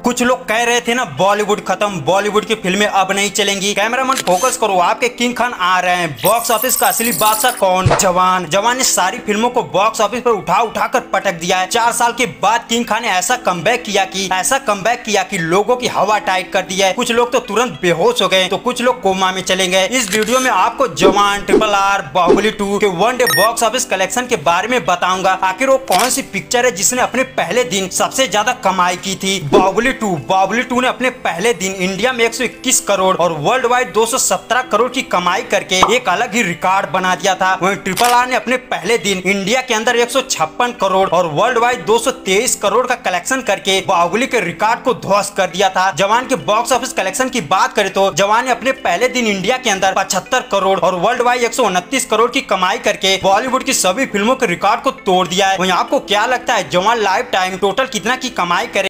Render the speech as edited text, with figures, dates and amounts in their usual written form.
कुछ लोग कह रहे थे ना बॉलीवुड खत्म, बॉलीवुड की फिल्में अब नहीं चलेंगी। कैमरामैन फोकस करो, आपके किंग खान आ रहे हैं। बॉक्स ऑफिस का असली बादशाह कौन? जवान। जवान ने सारी फिल्मों को बॉक्स ऑफिस पर उठा उठा कर पटक दिया है। 4 साल के बाद किंग खान ने ऐसा कमबैक किया कि लोगों की हवा टाइट कर दी है। कुछ लोग तो तुरंत बेहोश हो गए तो कुछ लोग कोमा में चले गए। इस वीडियो में आपको जवान, RRR, बाहुबली 2 के one day box office collection के बारे में बताऊंगा। आखिर वो कौन सी पिक्चर है जिसने अपने पहले दिन सबसे ज्यादा कमाई की थी? बाहुबली 2 ने अपने पहले दिन इंडिया में 121 करोड़ और वर्ल्ड वाइड 217 करोड़ की कमाई करके एक अलग ही रिकॉर्ड बना दिया था। वहीं RRR ने अपने पहले दिन इंडिया के अंदर 156 करोड़ और वर्ल्ड वाइड 223 करोड़ का कलेक्शन करके बाहुबली के रिकॉर्ड को ध्वस्त कर दिया था। जवान के बॉक्स ऑफिस कलेक्शन की बात करें तो जवान ने अपने पहले दिन इंडिया के अंदर 75 करोड़ और वर्ल्ड वाइड 129 करोड़ की कमाई करके बॉलीवुड की सभी फिल्मों के रिकॉर्ड को तोड़ दिया है। वहीं आपको क्या लगता है जवान लाइफ टाइम टोटल कितना की कमाई करे?